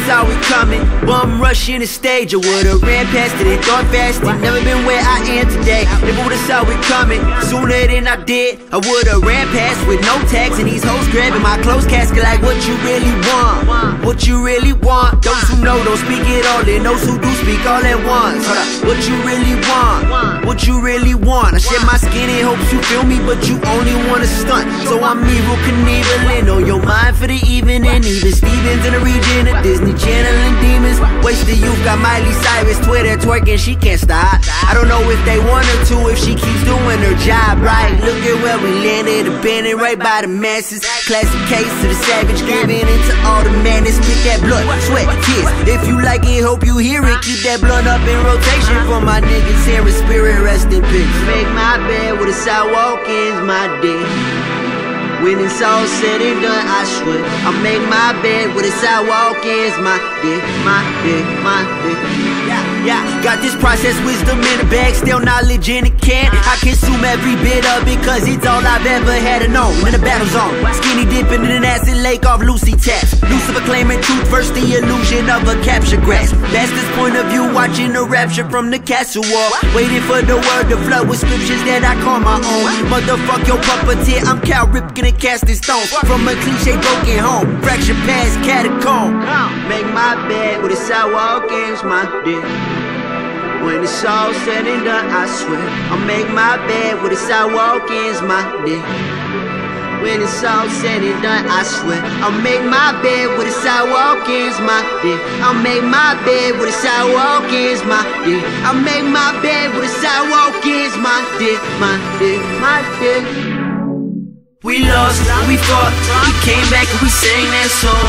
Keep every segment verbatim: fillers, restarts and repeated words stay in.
saw it coming. Bum rushing the stage, I would've ran past it and thought fast. It never been where I am today. Never would've saw it coming sooner than I did. I would've ran past with no tags, and these hoes grabbing my clothes casket like, what you really want? What you really want? Those who know don't speak it all, and those who do speak all at once. Hold up. What you really want? What you really want? I shed my skin in hopes you feel me, but you only wanna stunt. So I'm evil Knieveling on your mind for the evening. Even Stevens in the region of Disney Channel and demons. Wasted youth got Miley Cyrus Twitter twerking, she can't stop. I don't know if they want her to, if she keeps doing her job right. Look at where we landed, abandoned right by the masses. Classic case of the savage, giving into all the madness. Spit that blood, sweat, tears. If you like it, hope you hear it. Keep that blunt up in rotation for my niggas here in spirit, rest in peace. Make my bed with a sidewalk ends my day. When it's all said and done, I swear I'll make my bed with a sidewalk ends my day, my day, my day. Yeah, yeah. Got this process wisdom in a bag, still knowledge in a can. I consume every bit of it, cause it's all I've ever had to know. In the battle zone, skinny dipping in an acid lake off Lucy taps. Lucifer claiming truth versus the illusion of a capture grasp. That's this point of view, watching the rapture from the castle wall. Waiting for the word to flow with scriptures that I call my own. Motherfuck your puppeteer, I'm Cal Ripken and casting stones from a cliche broken home. Fracture past catacomb. Make my bed with a sidewalk ends my day. When it's all said and done, I swear I'll make my bed with a sidewalk ends my day. When it's all said and done, I swear I'll make my bed with a sidewalk ends my day. I'll make my bed with a sidewalk ends my day. I'll make my bed with a sidewalk ends my day, my day, my day. We lost, we fought, we came back and we sang that song.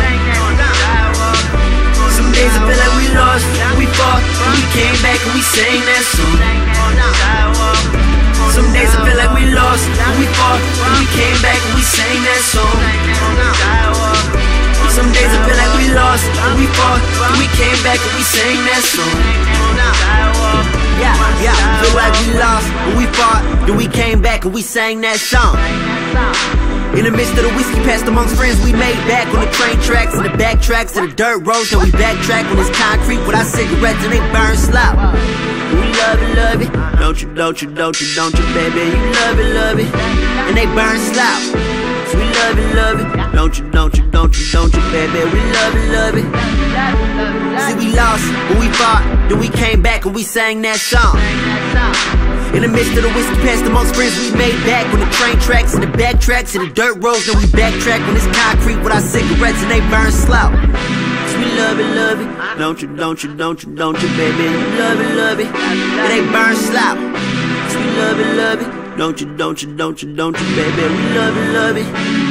Some days I feel like we lost, we fought, we came back and we sang that song. Some days I feel like we lost, we fought, we came back and we sang that song. Some days I feel like we lost, we fought, we came back and we sang that song. Yeah, yeah, feel like we lost, but we fought, then we came back and we sang that song. In the midst of the whiskey passed amongst friends, we made back on the train tracks and the back tracks and the dirt roads. Then we backtrack on this concrete with our cigarettes and they burn slop. We love it, love it. Don't you, don't you, don't you, don't you, baby. You love it, love it. And they burn slop. So we love it, love it. Don't you, don't you, don't you, don't you, baby. We love it, love it. See, we lost, but we fought. Then we came back and we sang that song. In the midst of the whiskey past amongst friends, we made back on the train tracks and the back tracks and the dirt roads. Then we backtrack on this concrete with our cigarettes and they burn slow. Cause we love it, love it. Don't you, don't you, don't you, don't you, baby. You love it, love it. And they burn slow. Cause we love it, love it. Don't you, don't you, don't you, don't you, baby. We love it, love it.